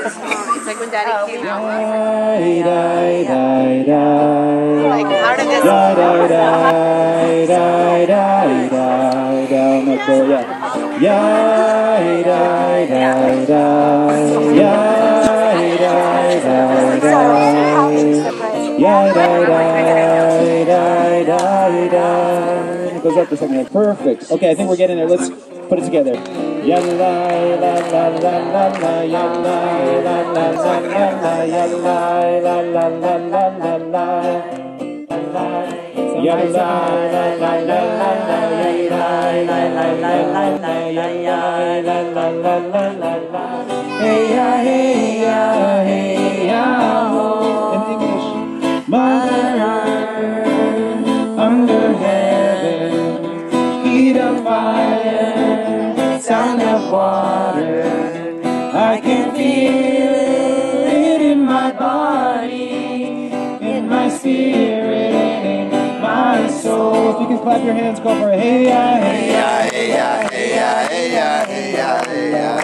It's like when Daddy came out. Like, how did this It goes up for a second. Perfect. Okay, I think we're getting there. Let's put it together. In English, Mother under heaven, heat of fire, sound of water. I can feel it in my body, in my spirit, in my soul. If you can clap your hands, go for it. Hey ya, hey ya, hey ya, hey ya, hey ya, hey ya, hey ya.